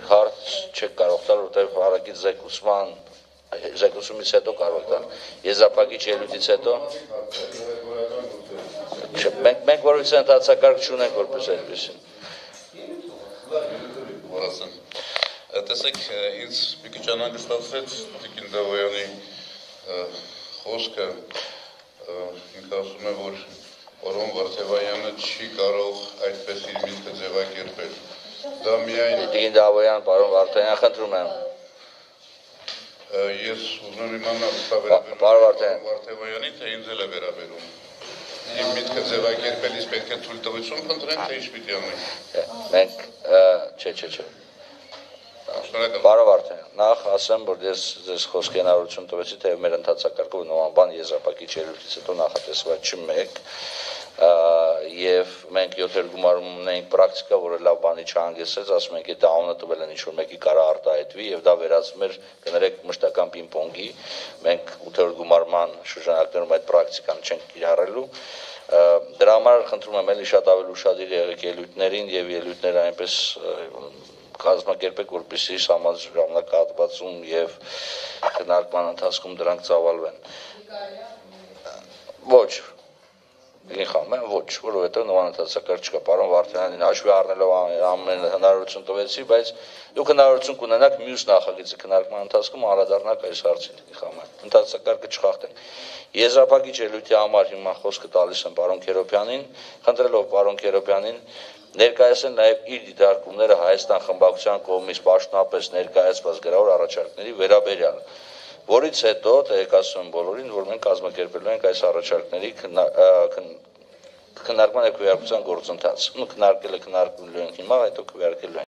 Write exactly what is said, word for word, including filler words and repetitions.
հարց չեք կարող տալ, որտեղ հարակից զեկուցման զեկուցումից հետո կարող տալ։ Եզրափակիչ ելույթից հետո մենք մենք որից ընդհանրակարգ չունենք որպես այդպեսին։ Տեսեք, ինձ մի քիչ անհանգստացրեց Տիկին Դավոյանի խոսքը, ինքը ասում է, որ Պարոն Վարդևայանը չի կարող այդպես իր միտքը ձևակերպել։ Դա միայն Տիկին Դավոյան, պարոն Վարդանյան, խնդրում եմ։ Ես ուզում եմ իմանալ, սա վերաբերում Պարոն Վարդանյան, Վարդևայանի, թե ինձ էլ է վերաբերում։ Իմ միտքը ձևակերպելիս պետք է թույլտվություն խնդրենք, թե ինչ պիտի անենք։ Մենք, չէ, չէ, չէ։ Պարոն Վարդանյան, նախ ասեմ, որ ես ձեզ խոսքի հնարավորություն տվեցի, թե մեր ընդհանրակարգով նոմանբան եզրափակիչ ելույթից հետո նախատեսված չի մեկ, եւ մենք յոթերորդ գումարում ունենք պրակտիկա, որը լավ բանի չհանգեցրեց, ասում ենք, եթե անունը տվել են ինչ-որ մեկի կարա արտահայտվի եւ դա վերածվում էր, կներեք, մշտական պինգ-պոնգի, մենք ութերորդ գումարման շրջանակներում այդ պրակտիկան չենք կիրառելու։ Դրա համար խնդրում եմ էլի շատ ավելի ուշադիր եղեք ելույթներին եւ ելույթները այնպես կազմակերպեք, որպեսզի ժամանակահատվածում եւ քննարկման ընթացքում դրանք ծավալվեն։ Ոչ, ինքան ոչ, որովհետեւ նման ընդհանրակարգ չկա, պարոն Վարդանյանին հաշվի առնելով ամեն հնարավորություն տվեցի, բայց դուք հնարավորություն կունենաք մյուս նախագծի քննարկման ընթացքում անդրադառնալ այս հարցին, ինքան ընդհանրակարգը չխախտենք։ Եզրափակիչ ելույթի համար հիմա խոսքը տալիս եմ պարոն Քերոբյանին, խնդրելով պարոն Քերոբյանին ներկայացնել նաև իր դիտարկումները Հայաստան խմբակցության կողմից պաշտոնապես ներկայացված գրավոր առաջարկների վերաբերյալ, որից հետո տեղեկացնում եմ բոլորին, որ մենք կազմակերպելու ենք այս առաջարկների քննարկման եւ քվեարկության գործընթաց։ Քննարկելը քննարկելու ենք հիմա, հետո քվեարկելու ենք։